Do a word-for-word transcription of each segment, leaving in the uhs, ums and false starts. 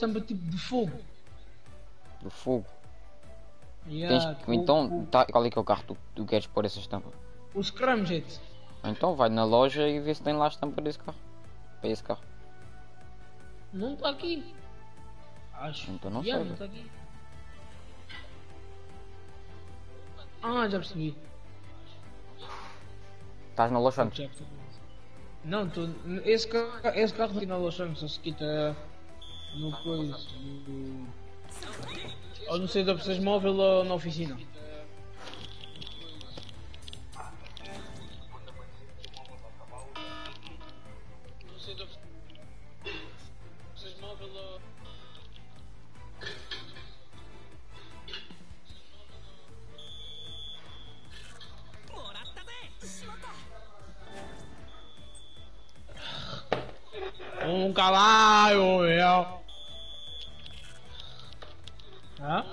samba tipo de fogo. Do fogo. Yeah, Tens, com- então, com- tá, qual é que é o carro que tu, tu queres pôr essa estampa? o Scramjet. Então vai na loja e vê se tem lá a estampa desse carro. Para esse carro. Não está aqui. Acho. Então não Yeah, sei. não está aqui. Ah, já percebi. Estás na loja antes? Já percebi. Não, tô, esse, carro, esse carro aqui na loja só se quita no coisa. No, ou no centro de opções móvel ou na oficina. Um cavalo, eu. Hã?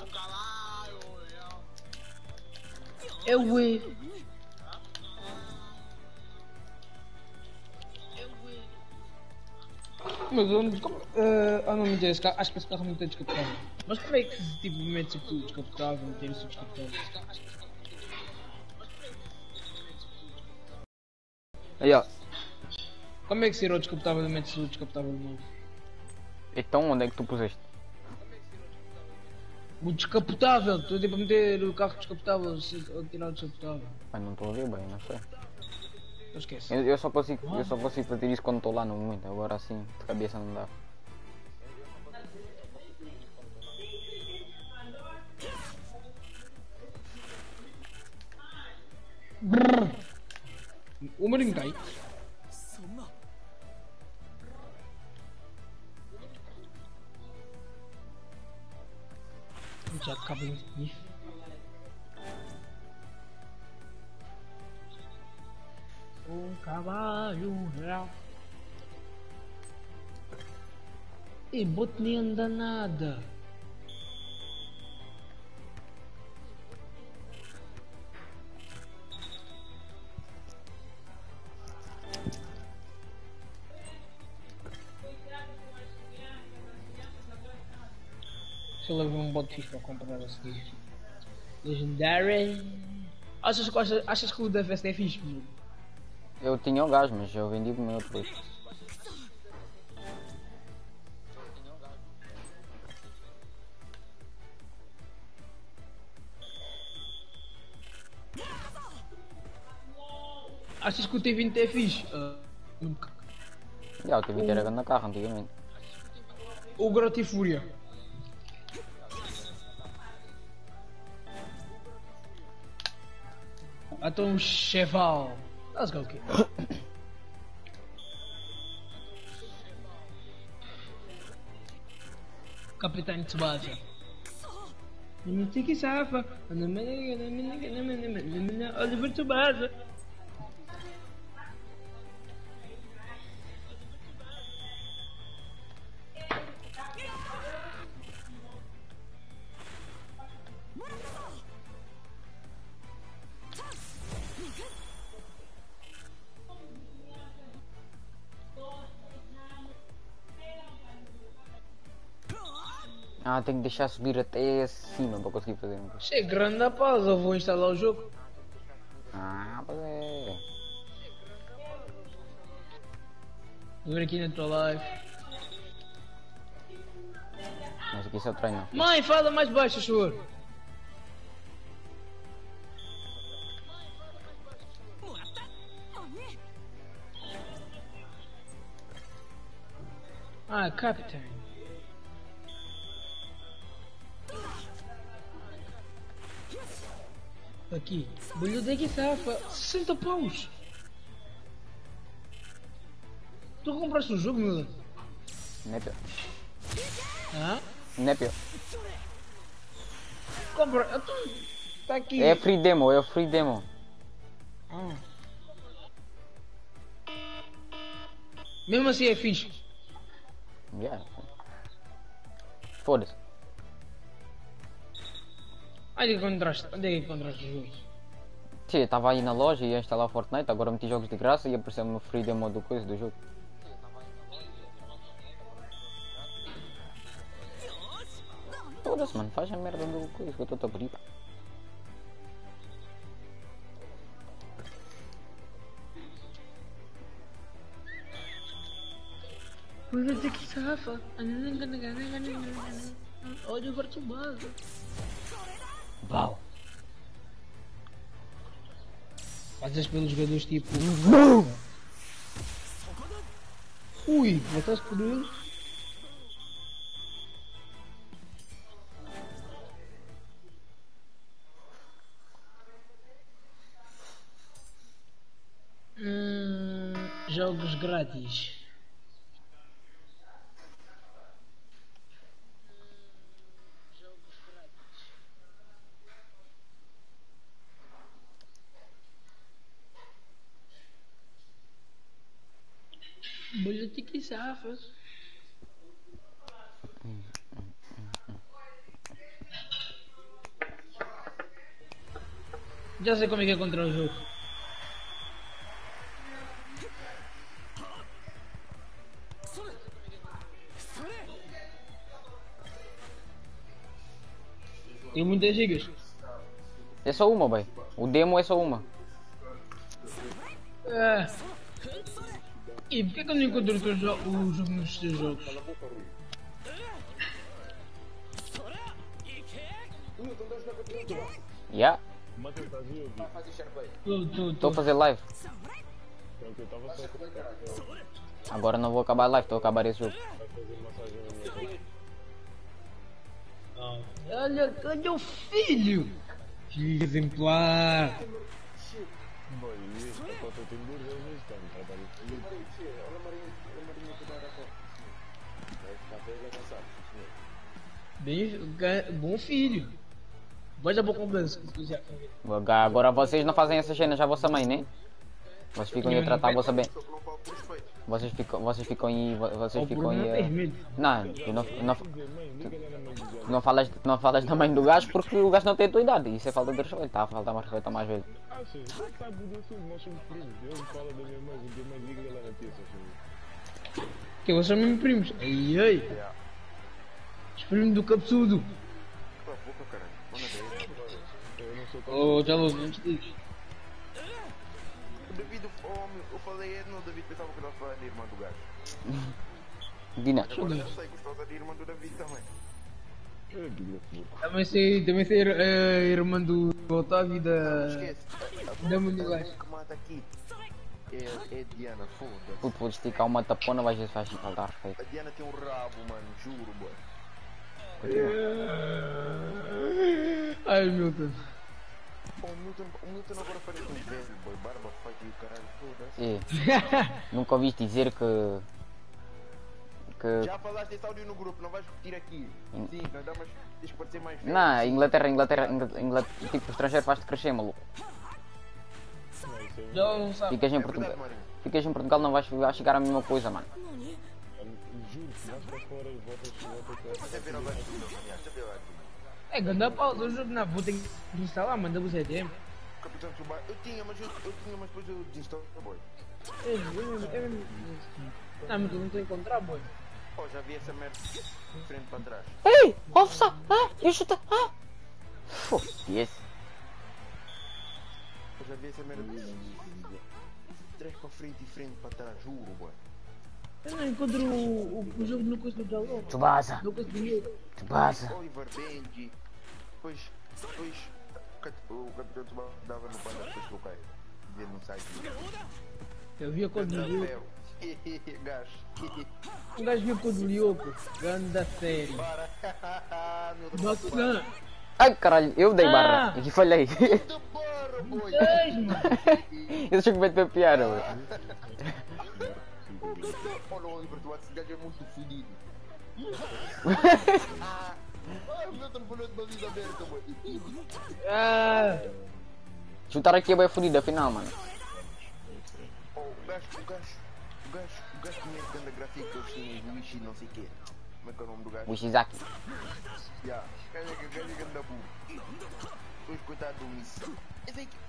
Eu, ué. Mas eu não. Como, eh, ah, não me esse carro. Acho que esse carro não tem descapotável. Mas como é que tipo mete isso tudo descapotável, meter isso descapotável? Aí, ó. Como é que se irá o descapotável e mete-se o descapotável de novo? Então onde é que tu puseste? O descapotável, estou tipo a meter o carro descapotável, se- a tirar o descapotável. Ai, não estou a ver bem, não sei. Não esquece. Eu, eu só consigo, eu só consigo fazer isso quando estou lá no momento. Agora assim, de cabeça não dá. Brrr. O marinho cai. Já acaba de um cavalo real. E bote nem anda nada. Deixa eu lá ver um bote fixe para comprar a seguir. Legendary. Achas, achas, achas que o da festa é fixe, meu? Eu tinha o gás, mas eu vendi o meu depois. Achas que o T vinte é fixe? Ah, nunca. Já, o T vinte era grande carro antigamente. O Grota e Fúria. Então o Cheval. Let's go, kid. Capitão Tsubasa. Tiki Safa. Oliver Tsubasa. Ah, tenho que deixar subir até cima para conseguir fazer um. Achei grande a pausa, vou instalar o jogo. Ah, pois é. Vou ver aqui na tua live. Mas aqui só treino. Mãe, fala mais baixo, senhor. Ah, Capitão. Aqui. Bolhuda que safa. sessenta paus. Tu compraste um jogo, meu? Népio. Hã? Népio. Compra. Tá aqui. É free demo, é free demo. Ah. Mesmo assim é fixe. Yeah. Foda-se. Onde é que encontraste? Onde é que encontraste os jogos? Sim, eu estava aí na loja e ia instalar Fortnite, agora meti jogos de graça e apareceu-me no free demo do coisa do jogo. Foda-se, mano, faz a merda do coisa que eu estou a pedir. Cuida que safa. Olha o Bartolomeu. Uau. Fazes pelos jogadores tipo. Ui, mataste por ele? Hum, jogos grátis. Bolha que safas. Já sei como é que é contra o jogo. Tem muitas gigas. É só uma, bem. O demo é só uma. Ah. E porquê que eu não encontro o, teu jo o jogo nos teus jogos? Yeah. Estou a fazer live. Agora não vou acabar a live, estou a acabar esse jogo. Olha, olha o filho! Filho exemplar! Bem, bom filho! Vai dar boa conversa. Agora vocês não fazem essas cenas à vossa mãe, né? Vocês ficam aí a tratar a vossa bem. Vocês ficam, vocês ficam aí, vocês ficam aí. Não, tu não, não, tu, tu não falas, tu não falas da mãe do gajo porque o gajo não tem a tua idade. Isso é falta de respeito, está a faltar mais respeito a mais velho. Ah, sim, sabe do assunto, nós somos primos. Eu falo da minha mãe, a minha mãe liga e ela não pensa. Que vocês são mesmo primos? Ai ai! Os primos do cabeçudo! Oh, já vou, não te digo. O David, eu falei, não, o David pensava que eu estava falando da irmã do gajo. Dina. Agora eu sei que gostosa da irmã do David também. Também sei, também sei a irmã do Otávio e da. Esquece, da mãe do gajo. que mata aqui é, é Diana, foda-se. Puto, vou esticar uma tapona, vais ver se faz faltar respeito. A Diana tem um rabo, mano, juro, boy. Ai meu Deus. Oh, o Milton, o Milton agora parece um velho, boy, barba feita e o caralho, foda-se. É. Nunca ouviste dizer que. que. Já falaste esse áudio no grupo, não vais repetir aqui. Sim, não dá mais, tens que parecer mais velho. Não, Inglaterra, Inglaterra, Inglaterra, Inglaterra tipo estrangeiro faz-te crescer, maluco. Já não sabe. Ficas em É Portugal. verdade, mano. Ficas em Portugal, não vais, vais chegar à mesma coisa, mano. Juro, se vais para fora e voltas para Deixa eu ver agora aqui, meu, deixa eu ver agora aqui. É, ganda pausa, eu jogo na vou ter que instalar, manda o Z D M. Capitão Tsubasa, eu tinha, mas eu, eu tinha, mas depois eu desinstalei, boy. É, é, é, não, mas tu não estou a encontrar, boy. Oh, já vi essa merda de frente para trás. Ei, ofsa, ah, eu chuta, ah. Foda-se. Eu já vi essa merda de trás para frente e frente para trás, juro, boy. Eu não encontro o, o, o jogo no curso do download. Tsubasa, No curso do meu. Tsubasa. Oliver Benji, depois, depois o Capitão Tsubasa dava no pano depois que eu caí. Vendo no site. Eu vi a cor do Lioco. Gajo. Um gajo viu a cor do Lioco. Ganda série. Para. Meu Deus. Nossa, não. Ai caralho, eu dei barra Ah. e falhei. De barra, boy. Seis, mano. Eu achei que vai ter piada, ué. Olha o Oliver Duarte, esse gajo é muito fodido. Ah, o meu telefone de baliza aberta, boy. Ah, Chutar aqui é bem fodido, afinal, mano. Oh, o gajo, o gajo, o gajo, o gajo que mete grande gráfico assim, Luigi não sei o quê. Como é que é o nome do gajo? O Ishizaki. Ya, o gajo é grande burro. Pois coitado do Miss. Esse aqui.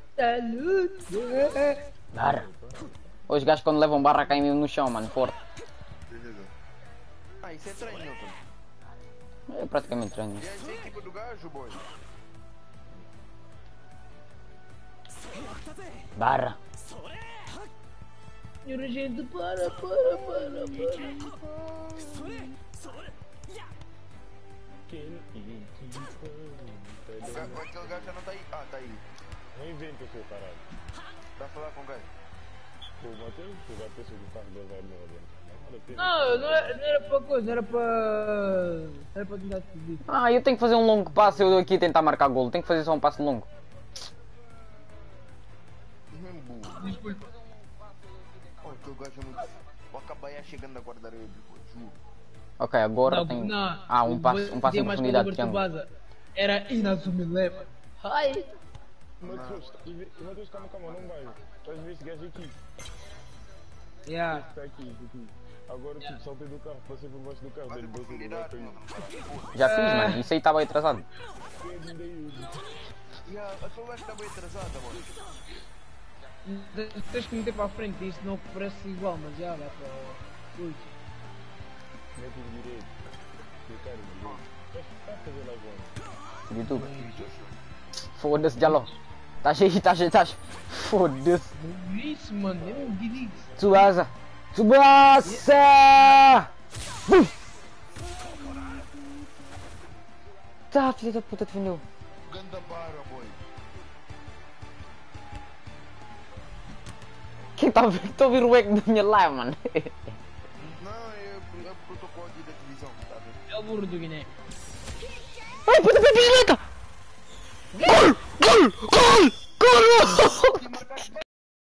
saúde. Barra. Os gajos quando levam barra caem mesmo no chão, mano, forte. Ah, isso é treino, Newton. É praticamente treino. E essa é a equipa do gajo, boy. Barra. Senhora gente, para, para, para, para. O ga- Aquele gajo já não tá aí. Ah, tá aí. Não inventa, seu caralho. Tá a falar com o gajo? Pô, o Matheus, o gato pensa que o carro dele vai morrer dentro. Não vale a pena. Não, não era, não era para coisa, era para. Era para tentar subir. Ah, eu tenho que fazer um longo passo, eu aqui tentar marcar golo. Tenho que fazer só um passo longo. Mesmo burro. Desculpa. Oh, aquele gajo é muito. O Acabaia chegando a guardar ele, pô, juro. Ok, agora Não, tenho... não, Ah, um passo, um passo tinha em mais profundidade de coisa triângulo. Bartubaza. Era Inazumi Leva. Ai! Matheus, tá- Matheus, calma, calma, não vai. Estás a ver esse gajo aqui? Yeah. Está aqui, isso aqui. Agora, tipo, saltei do carro, passei por baixo do carro, Faz dei-lhe dois do profundidade, gato aí. mano. Caralho. Já fiz, mano. Isso aí estava aí atrasado. Quem é que me deu isso? E a aquele gajo está bem atrasada, mano. Tens que meter para a frente, isso não parece igual, mas já dá para. Ui. Mete em direito. Clicar em direito. Está a fazer lá agora. YouTube. Foda-se, Jalo. Tá cheio, tá cheio, tá cheio. Foda-se. Isso, mano, eu não vi isso. Tsubasa. Tsubasa! Bum! Tá, filha da puta, defendeu. Ganda barra, boy. Quem tá a ouvir? Estou a ouvir o eco da minha live, mano. Não, é, é porque eu tô com aqui da televisão, tá vendo? É o burro do Guiné. Ai, puta, puta, direita! Gol! Gol! Gol! Gol!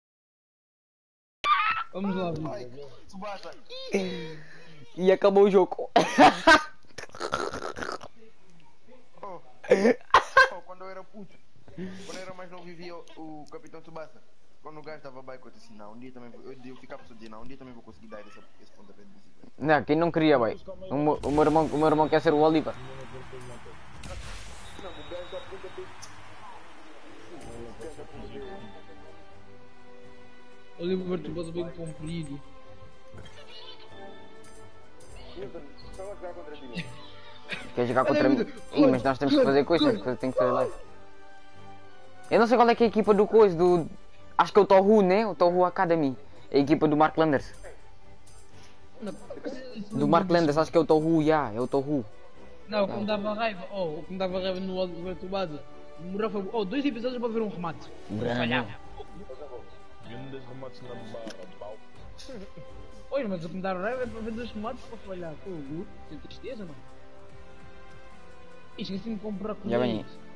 Vamos lá, Vitor. Ai, Tsubasa. E acabou o jogo. Oh. Oh, quando eu era puto, quando eu era mais novo, vivia o, o Capitão Tsubasa. Quando o gajo dava bike, eu disse assim, não, um dia também vou, eu, eu ficava só dizendo, não, um dia também vou conseguir dar esse, esse pontapé de bicicleta. Não, quem não queria, boy. O, meu- o, meu irmão, o meu irmão quer ser o Oliver. Não, o gajo dá pontapé. O Oliver Tuboso bem comprido. Só vai jogar contra ti. Quer jogar contra mim? Ih, mas nós temos que fazer coisas, temos que fazer, tem que fazer live. Eu não sei qual é que é a equipa do coisa, do... Acho que é o Tohu, né? O Tohu Academy. É a equipa do Mark Landers. Do Mark Landers, acho que é o Tohu, já, yeah, é o Tohu. Não, o que me dava raiva, oh, o que me dava raiva no Oliver Tuboso. Demorava oh, dois episódios para ver um remate. Falhava. Grandes remates na barra, pau. Oi, mas o que me dava raiva é para ver dois remates para falhar. Pô, que tristeza, mano. E esqueci-me de comprar Já vem aí. colheres.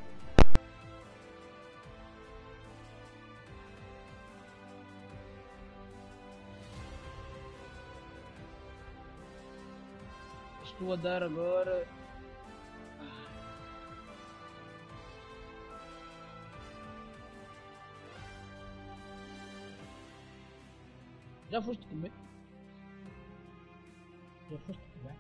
Estou a dar agora. Já foste comer? Já foste comer?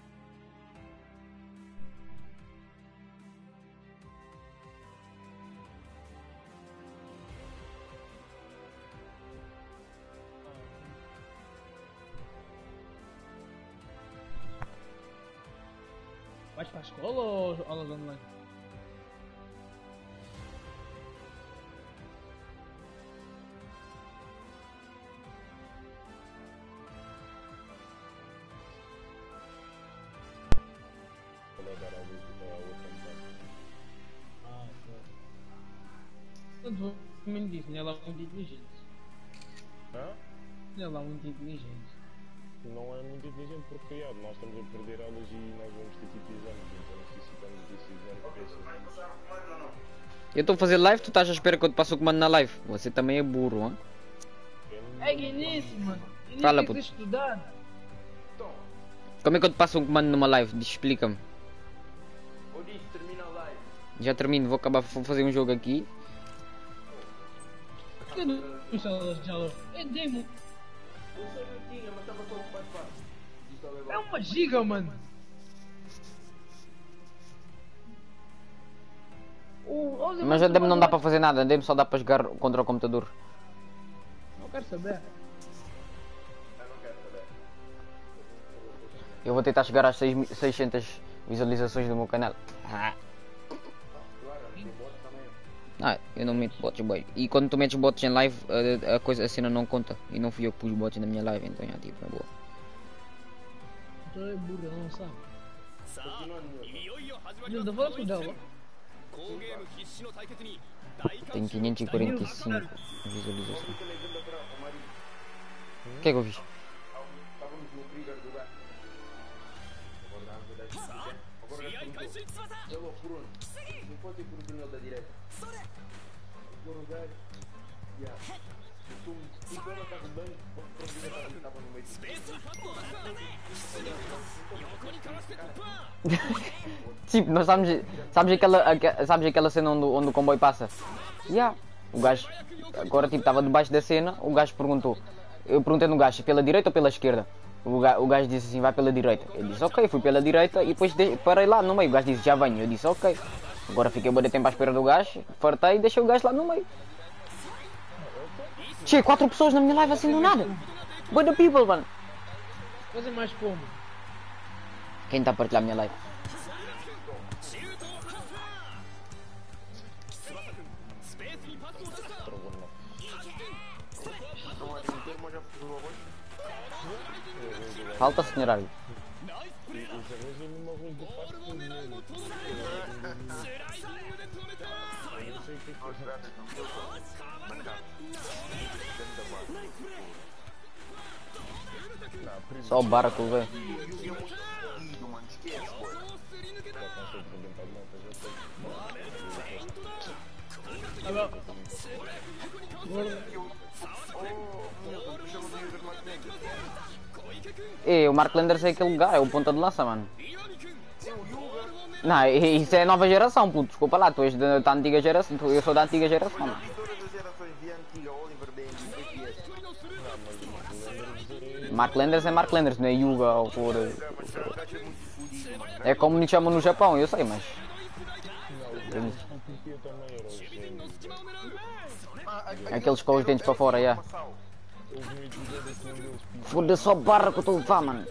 Vais para a escola ou aulas online? Vou dar a luz da outra metade. Ah, Portanto, como me disse, ela é muito inteligente. Hã? Ela é muito inteligente. Não é muito inteligente por criado. Nós estamos a perder aulas e nós vamos ter tipo exames, então necessitamos desse exame para esses exames. Eu estou a fazer live, tu estás à espera que eu te passe o comando na live. Você também é burro, hein? É que nisso, mano. Eu nem Fala, sei puto. estudar. Como é que eu te passo um comando numa live? Diz, explica-me. Ou disse, termina a live. Já termino, vou acabar, vou fazer um jogo aqui. Que não instalas já logo? É demo. Eu sei que eu tinha, mas estava só ocupado fácil. É uma giga, mano. O Oliver Mas a demo não dá para Tuboso- fazer nada, a demo só dá para jogar contra o computador. Não quero saber. Eu não quero saber. Eu vou tentar chegar às seiscentas visualizações do meu canal. Ah. Ah, eu não meto bots, boy. E quando tu metes bots em live, a, a coisa, a cena não conta. E não fui eu que pus bots na minha live, então é tipo, é boa. Tu é burro, não sabe. Não, não vou cuidar. Tenho quinhentos e quarenta e cinco visualizações. O que é que eu fiz? Tipo, nós sabes, sabes, aquela, aqua, sabes aquela cena onde, onde o comboio passa? Yeah. O gajo, agora tipo, estava debaixo da cena, o gajo perguntou. Eu perguntei no gajo, pela direita ou pela esquerda? O gajo, o gajo disse assim, vai pela direita. Eu disse, ok, fui pela direita e depois de, parei lá no meio. O gajo disse, já venho. Eu disse, ok. Agora fiquei um bom tempo à espera do gajo, fartei e deixei o gajo lá no meio. Che, quatro pessoas na minha live assim do nada. Boa da people, mano. Fazer mais como? Quem está a partilhar a minha live? Falta, senhor árbitro. Só o barco, velho. E o Mark Landers é aquele lugar, é o ponta de lança, mano. Não, isso é nova geração, puto. Desculpa lá, tu és da, da antiga geração, eu sou da antiga geração, mano. Mark Landers é Mark Landers, não é Yuga ou por... É como me chamam no Japão, eu sei, mas... Aqueles com os dentes para fora, já. Foda-se só barra que eu estou a levar, mano.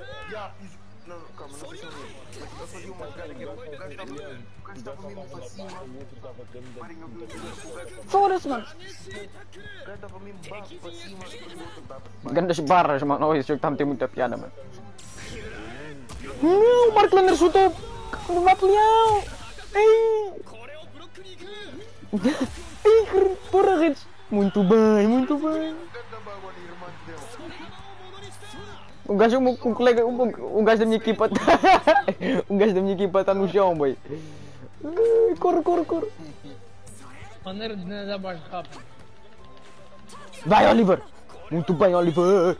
Foda-se, mano. Grandes barras, mano. Oh, esse jogo está a meter muita piada, mano. Não, o Mark Landers chutou o Napoleão. Ei, porra, redes. Muito bem, muito bem. O gajo, o, o colega, o, o gajo da minha equipa tá... O gajo da minha equipa está no chão, boy. Corre, corre, corre. Maneira de nadar mais rápido. Vai, Oliver. Muito bem, Oliver.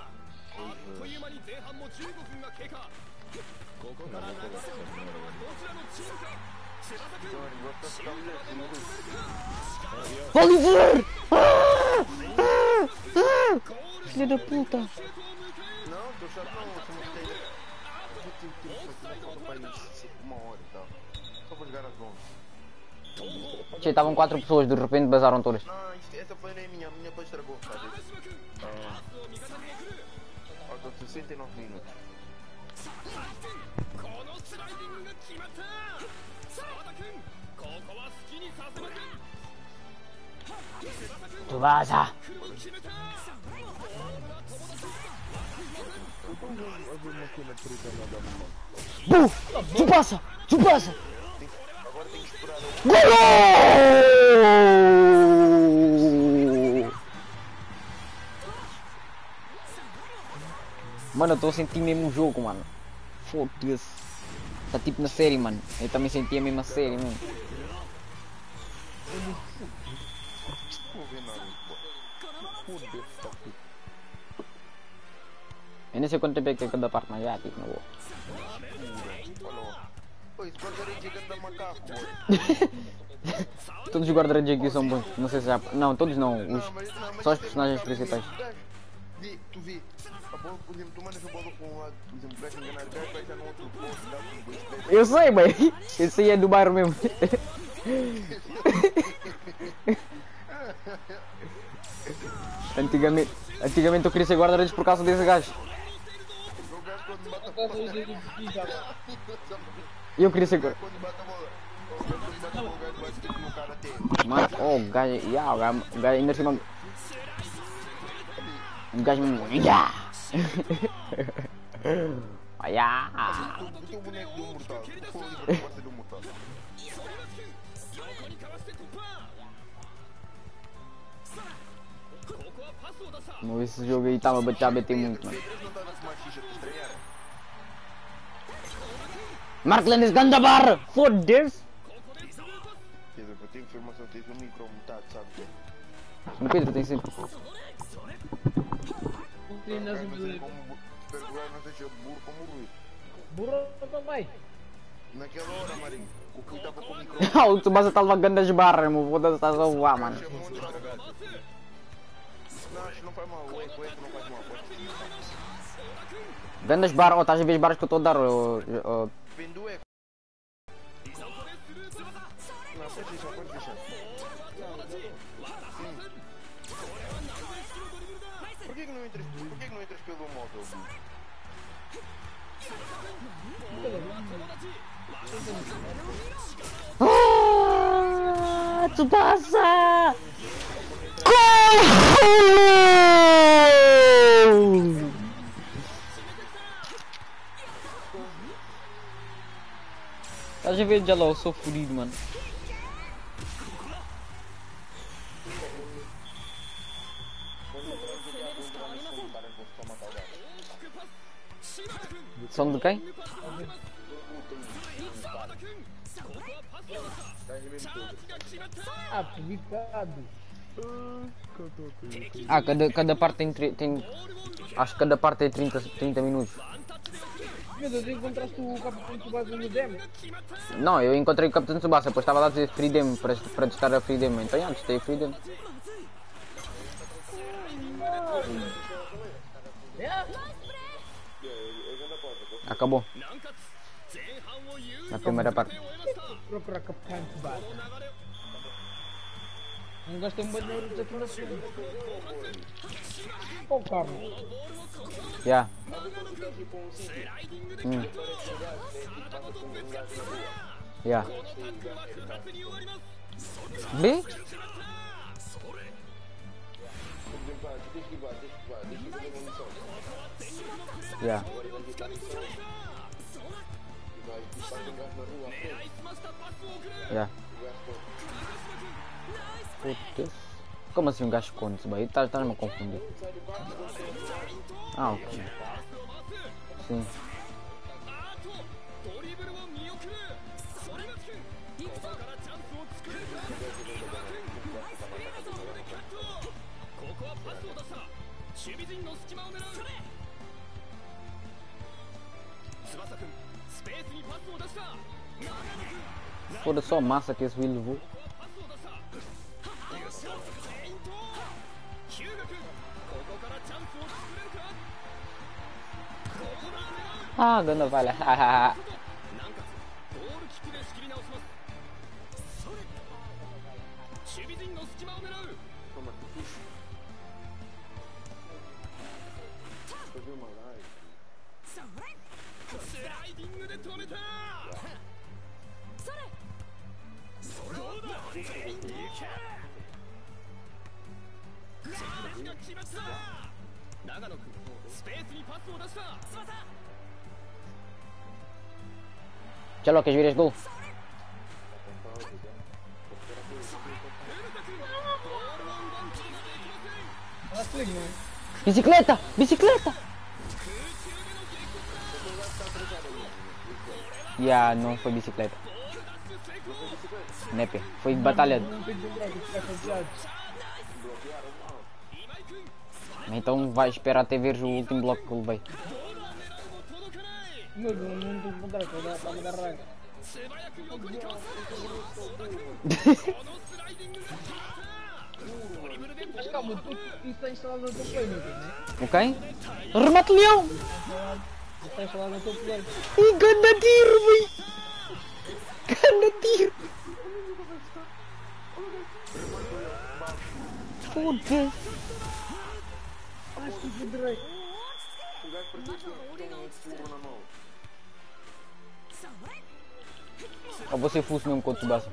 Oliver! Ah! Ah! Ah! Filha da puta! Não, tô chato não, se mostrei. Uma hora e tal. Só vou jogar às onze. Che, estavam quatro pessoas, de repente bazaram todas. Não, essa foi nem minha, minha play estragou, sabe? Ah. Faltam sessenta e nove minutos. Tsubasa! Bu! Tsubasa! Tsubasa! Gol! Mano, eu estou a sentir mesmo o jogo, mano. Foda-se. Está tipo na série, mano. Eu também senti a mesma série, mano. Eu nem sei quanto tempo é que é cada parte, mas já, tipo, não vou. Todos os guarda-redes aqui são bons, não sei se já... Não, todos não, os... só os personagens principais. Tu vê, a bola, por exemplo, tu mandas a bola para um lado, por exemplo, o gajo enganar o gajo, vai estar no outro ponto, dá um dois, três... Eu sei, bem, esse aí é do bairro mesmo. Antigamente, antigamente eu queria ser guarda-redes por causa desse gajo. O gajo quando bate a Estás a bola. dizer que precisa. Eu queria ser. Quando bate a bola. Quando bate a bola, o gajo bate tipo no cara até. Mano, oh, o gajo. Yeah, o gajo, o gajo ainda por cima. O gajo. Yeah! Yeah! O teu boneco do mortal. Foi o livro que gosta do mortal. Vamos ver se esse jogo aí estava a bater, a bater muito, mano. Pedro não estava a fumar xixa para estranhar. Mark Lennis, ganda barra! Foda-se! Pedro, para ter informação, tens um micro metade, sabe? No Pedro tem sempre. Sim, Não nós sei vamos. como. Espero que o gajo não seja burro como o Rui. Burro também. Naquela hora, Marinho, o Rui estava com o micro. Ah, o Tsubasa está a levar gandas barras, meu. Foda-se, estás a voar, mano. Chamou um dragado. Não, acho que não faz mal. O eco, o eco não faz mal. Pode ser. Gandas barras, oh, estás a ver as barras que eu estou a dar, oh, oh. Depende do eco. Não, pode deixar, pode deixar. Sim. Por que que não entras, por que que não entras pelo móvel? Ah, Tsubasa! Gol! Estás a ver, já lá, eu sou fodido, mano. Som de quem? Ah, picado. Ah, cada, cada parte tem, tre- tem. Acho que cada parte é trinta, trinta minutos. Meu Deus, encontraste o Capitão Tsubasa no demo? Não, eu encontrei o Capitão Tsubasa, depois estava lá a dizer free demo para, para testar a free demo. Então, antes testei a free demo. Acabou. Na primeira parte. Procurar Capitão Tsubasa. Não gastei um banheiro aqui na segunda. Oh, Carlos. Já. Hum. Já. B? Já. Já. Puta. Como assim um gajo esconde-se, bem? Estás-me a confundir. Ah, ok. Sim. Foda só a massa que esse Will levou. Ah, ganda vale. Já lo queres ver este gol? Bicicleta! Bicicleta! Ya, yeah, não foi bicicleta. Nepe, foi batalha. Então vai esperar até ver o último bloco que eu levei. Meu Deus, não estou encontrar, para me dar raiva. Mas calma, tu, isso está instalado no teu play, não é? Ok? Remate leão! Isso está instalado no teu play. Ih, ganda tiro, véi! Ganda tiro! Foda-se! Acho que federei. gajo parecia que tinha um furo na mão. Ou você fosse mesmo com o Tsubasa?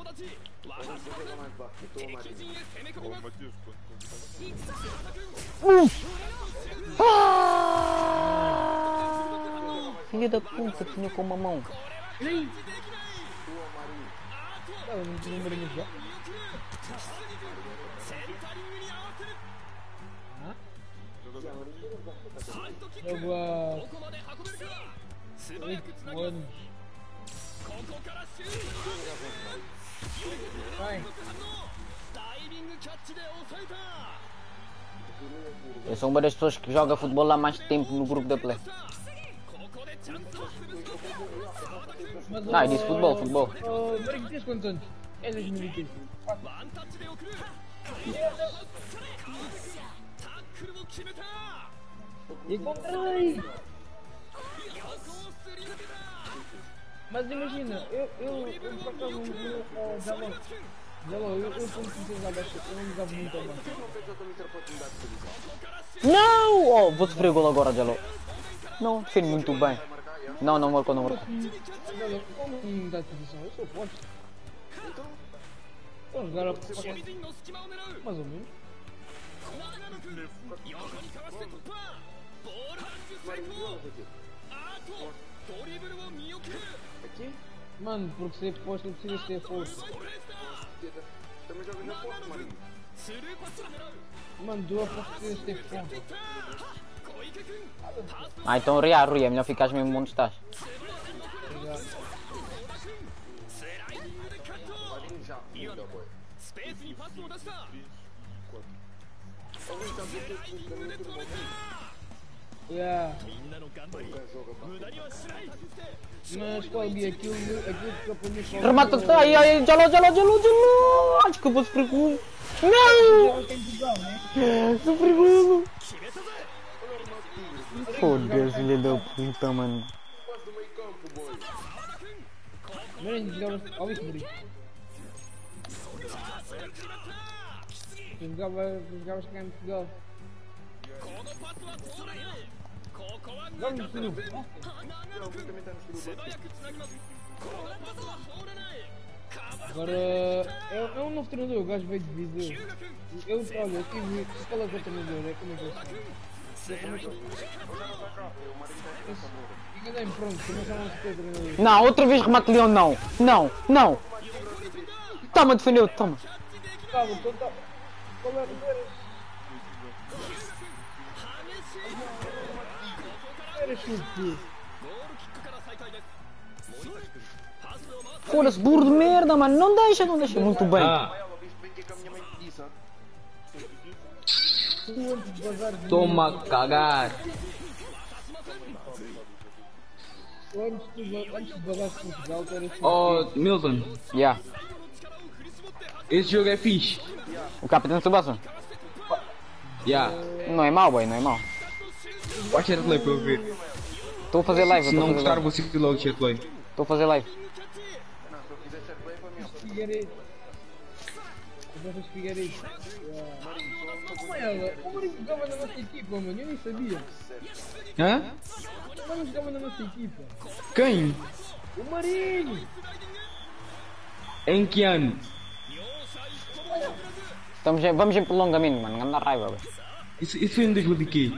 Ah! Filha da puta, tinha com uma mão. Não, não tinha número já. Jogo há oito anos. Vai. Eu sou uma das pessoas que joga futebol há mais tempo no grupo da Play. Não, eu disse futebol, futebol. Oh, Marinho, tens quantos anos? É dois mil e quinze. Encontrei! Mas imagina, eu, eu, eu por acaso não vou, já logo, já logo, eu, eu como princesa abaixo, eu não usava muito a mão. Não! Oh, vou sofrer gol agora, Jalo. Não, defende muito bem. Não, não marcou, não marcou. Jalo, como me dá posição? Eu sou forte. Então, agora, mais ou menos. Mano, porque ser posto precisa ser força. Também jogas na força, Marinho. Mano, tu aposto que precisas ter força. Ah, então Ria, Rui, é melhor ficares mesmo onde estás. Marinho já muda, boy. Yeah. Mas qual é aquilo, aquilo que eu aprendi com Remata-te! Ai, ai, Jalo, Jalo, Jalo, Jalo! Acho que eu vou sofrer gol. Não! Sofri gol! Foda-se, filha da puta, mano. Quase do meio campo, boy. Marinho, jogavas. Olha isso, Marinho. Tu jogavas, tu jogavas cá em Portugal. Vamos no Peru. Não, também está no escuro. Agora, é, é um novo treinador, o gajo veio de Viseu. Eu, olha, eu tive. Qual é que é o treinador? É como é que eu sei? Como é que eu enganei-me, pronto, começaram a ser treinador. Não, outra vez remate Leão, não! Não, não! Toma, defendeu, toma! Calma, então tá. Qual era? Era chute. Foda-se, burro de merda, mano! Não deixa, não deixa! Muito bem! Ah, Ela disse bem que a minha mãe te disse, ó. Tu antes de vazar de toma cagar. Tu antes de antes de vazar de Portugal, tu eras chute. Oh, Milton, Yeah. esse jogo é fixe. O Capitão Tsubasa? Yeah. Não é mau, boy, não é mau. Watch share play para eu ver. Estou a fazer live, Se estou a não fazer gostar, live. vou seguir logo share play. Estou a fazer live. Não, se eu quiser ser play para mim, ó. Figueiredo. Eu vou Figueiredo. Como é ela? O Marinho jogava na nossa equipa, mano, eu nem sabia. Hã? O Marinho jogava na nossa equipa. Quem? O Marinho! Em que ano? Estamos em, vamos em prolongamento, mano. Anda raiva, boy. Isso, isso foi em dois mil e quê?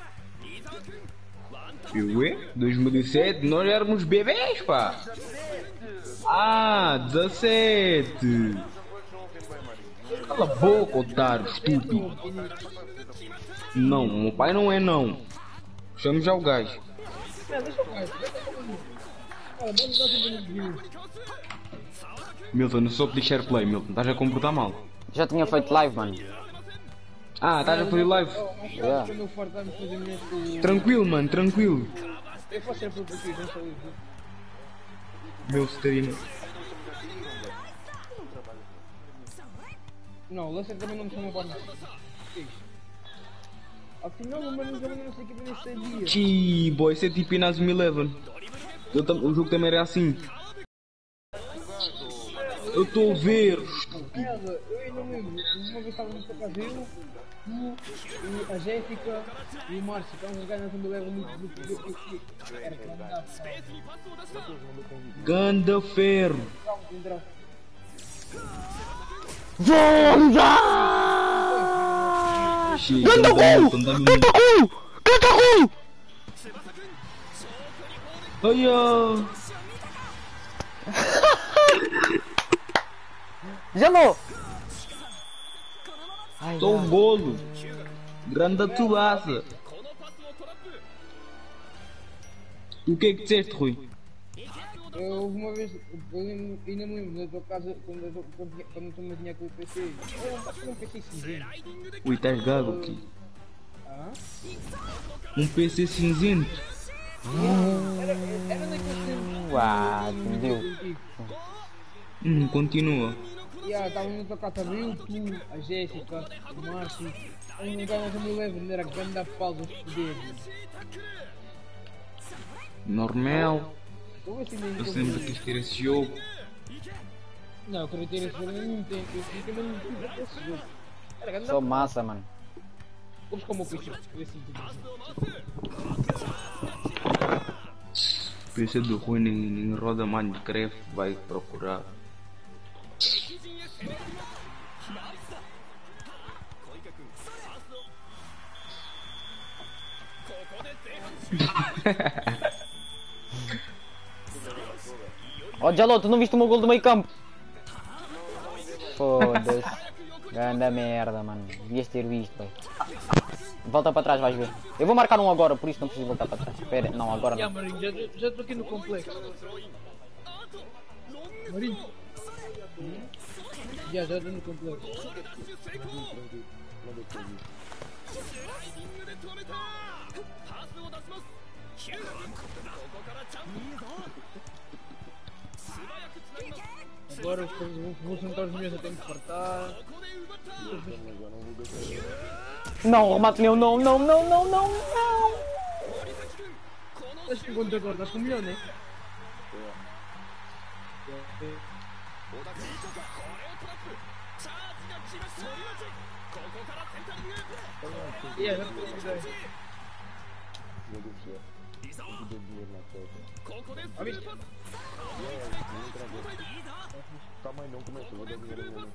Eu, é? dois mil e sete? Nós éramos bebês, pá. Ah, dezassete. Cala a boca, otário, estúpido. Não, meu pai não é não. Chame já o gajo. É, deixa eu ver. Cara, bota dar sempre no vídeo. Milton, não sou pedir share play, Milton. Estás a comportar mal. Já tinha feito live, mano. Ah, estás a fazer live? Yeah. Quando eu fartar-me de fazer neste. Tranquilo, mano, tranquilo. Eu faço ser por aqui, não sei. Meu stream. Não, o Lancer também não me chama para nada. Afinal, o Marinho jogava na nossa equipa nem sabia. Xiii, boy, isso é tipo Inazuma Eleven. Eu tam- O jogo também era assim. Eu estou a ver. Ela, eu ainda me lembro, uma vez estava no seu casa, eu, tu, o- a Jéssica e o Márcio. Então os gajos não levam muito do P C. Era que não dá. Ganda ferro. Vamos lá! Chega, Ganda anda gol! muito, anda Ganda muito. gol! Ganda gol! Olha! Gelou! Ai, Só o ai. golo. Grande tuaça. O que é que disseste, Rui? Eu houve uma vez, eu ainda ainda me lembro da tua casa quando eu quando, quando tu me tinha com o P C. Eu acho que era um P C cinzento. Ui, estás gago aqui. Ah? Um P C cinzento. Era, era naquele tempo. Uau, entendeu? Hum, continua. Yeah, estávamos na tua casa, eu, tu, a Jéssica, o Márcio. Um lugar onde eu me lembro, era grande falsa os poderes. Normal. Eu assim mesmo. Eu sempre quis ter esse jogo. Não, eu queria ter esse jogo, eu não tenho. Eu fiquei mesmo tive esse jogo. Era grande Sou massa, mano. Vamos como o P C. Esse P C do Rui nem, nem roda Minecraft, vai procurar. Ó, Jalou, tu não viste o meu gol do meio campo? Foda-se. Ganda merda, mano. Devias ter visto, velho. Volta para trás, vais ver. Eu vou marcar um agora, por isso não preciso voltar para trás. Espera, não, agora Já, não. Marinho, já já estou aqui no complexo. Marinho. Já, já estou no complexo. Agora eu vou, vou sentar os meus, eu tenho que fartar. Não, remate meu, não, não, não, não, não, não. Estás com quanto agora? Estás com um milhão, né? Yeah, já estou com ideia. Ah, viste? Calma aí, não começa, eu vou dar dinheiro na mão.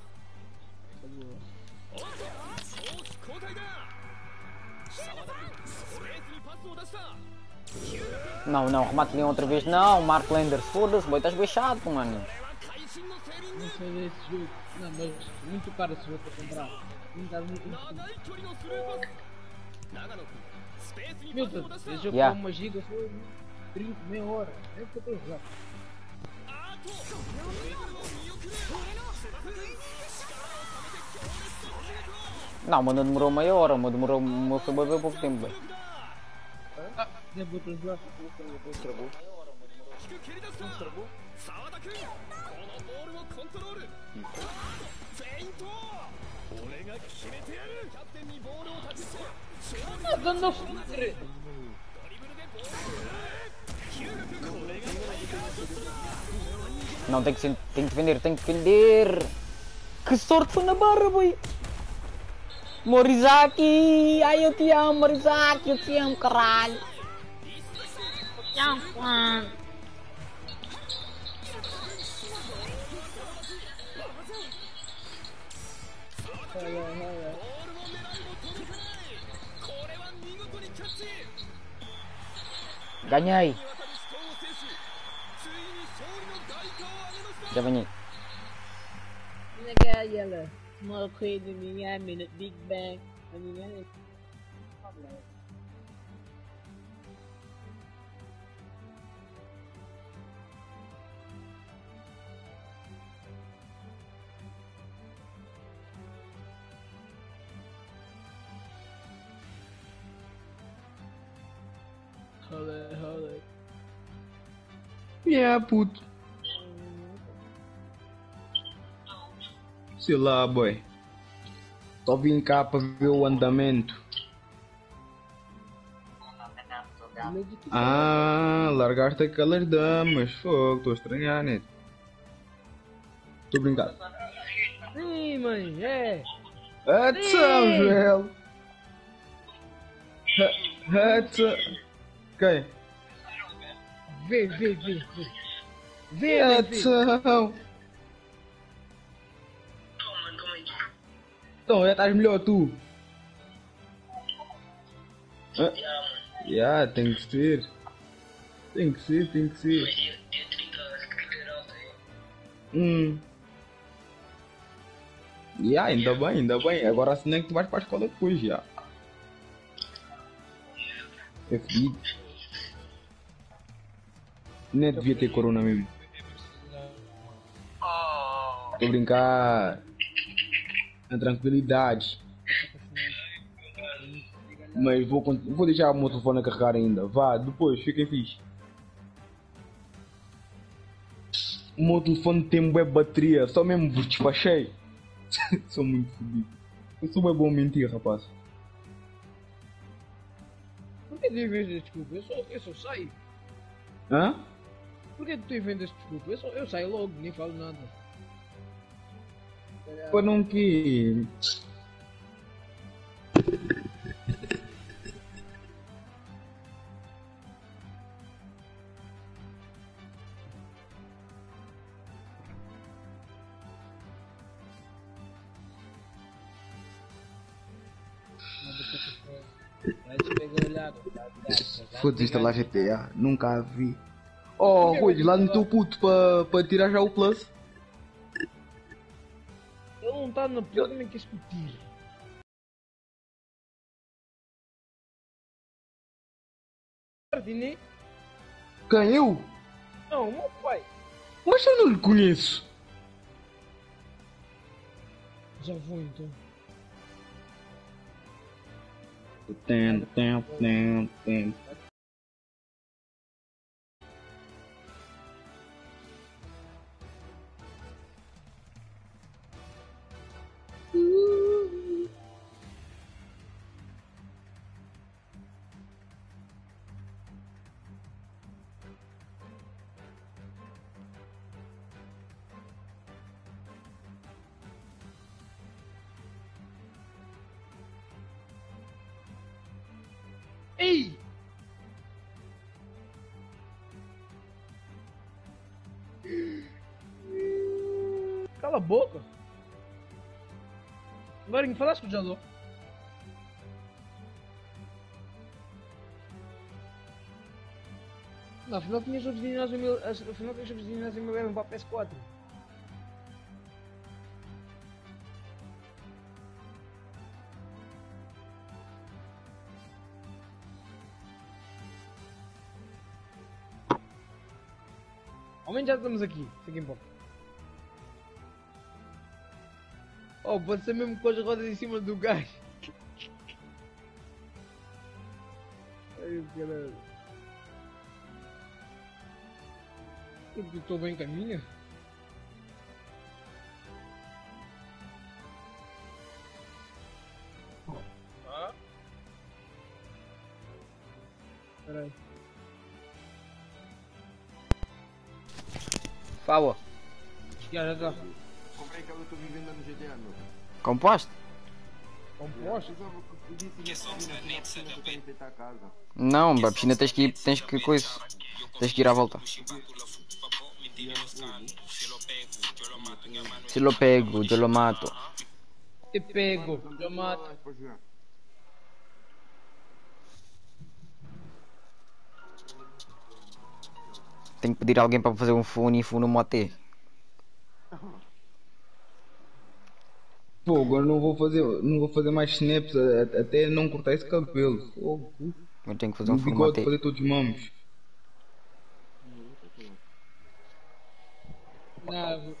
Não, não, remate Leão outra vez, não. Mark Landers, foda-se, boi, estás bem chato, mano. Não sei desse jogo. Não, mas muito caro esse jogo para comprar. Não dá muito muito. Meu Deus, esse jogo Yeah. com uma giga foi trinta, meia hora. É o que eu estou a jogar. Não, mas não demorou meia hora, mas demorou, mas foi bem pouco tempo, velho. Ah, já vou a jogar. Ah, dando fire. Não, tem que, ser- tem que defender, tem que defender. Que sorte foi na barra, boi. Morizaki, ai eu te amo, Morizaki, eu te amo, caralho. Tchau, Juan. Ganhei. Já ganhei. Nagayala. Mga kwento niya, minute Big Bang. Ano nga yun? Rolê, rolê. Yeah, puto. Sei lá, boy. Tô vim cá para ver o andamento. Ah, largaste aquelas damas. Fogo, tô a estranhar, né? Tô brincando. Sim, mãe, é. Atenção, Joel. Quem? Vê, vê, vê, vê. Vê, vê, vê. Ação! Então, já estás melhor tu? Ah, já, tem que ser. Tem que ser, tem que ser. Hum. Já, ainda bem, ainda bem. Agora assim é que tu vais para a escola depois, já. É fedido. Nem devia ter corona mesmo. Estou a brincar. Na tranquilidade. Mas vou, vou deixar o meu telefone a carregar ainda. Vá, depois, fiquem fixe. O meu telefone tem bué bateria, só mesmo vos despachei. Sou muito fodido. Eu sou bem bom a mentir, rapaz. Por que tu inventas desculpa? Eu só, eu só saio. Hã? Por que tu inventas desculpa? Eu, só, eu saio logo, nem falo nada. Para não que... Foda-se instalar G T A, nunca a vi. Oh, Rui, lá no teu puto para pa tirar já o plus. Ele não está na porra, nem quer discutir. Martini? Quem, eu? Não, o meu pai. Mas eu não lhe conheço. Já vou então. Tempo, tempo, tempo, tempo. Ei! Cala a boca! Agora me falaste com o Jaló. Não, afinal tinhas outros ginásio mil. Afinal tinhas outros ginásio mil para a P S quatro. Ao menos já estamos aqui, isso aqui importa. Oh, pode ser mesmo com as rodas em cima do gajo. Ai, caralho. Eu estou bem caminho. Ah? Peraí. Fala. Já, já está. Comprei aquela tua vivenda no G T A, meu. Composto? Composto? Não, a piscina tens que ir, tens que coisa. Tens que ir à volta. Se lo pego, eu lo mato. Te pego, eu mato. Tenho que pedir a alguém para fazer um fone e fone no mote. Pô, agora não vou fazer, não vou fazer mais snaps a- até não cortar esse cabelo. Pô, Eu tenho que fazer o um fone no bigode mote. fazer todos os mamos. Não,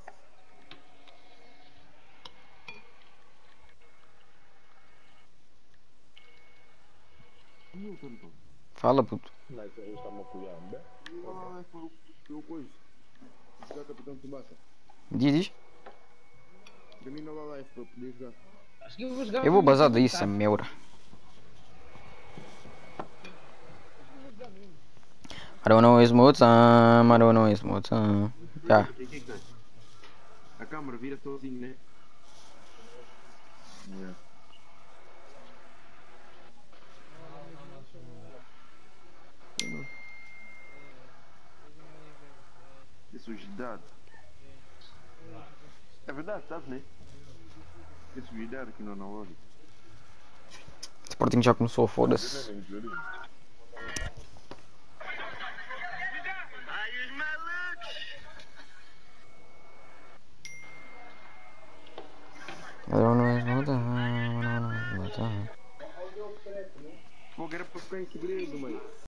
Fala, puto. Mas eles estão a apoiar, né? Ah, foi o- foi o coisa. Já Capitão Tsubasa. Diz, diz. Termina lá a live para eu poder jogar. acho que eu vou jogar. Eu vou bazar disso, a meura. I don't know it's more time, I don't know it's more time. Já. O que é que dá? A câmera vira sozinho, né? Yeah. sujidade. É verdade, sabes, né? Que sujidade aqui no analógico. Sporting já começou, foda-se. Fogo era para ficar em segredo, mãe.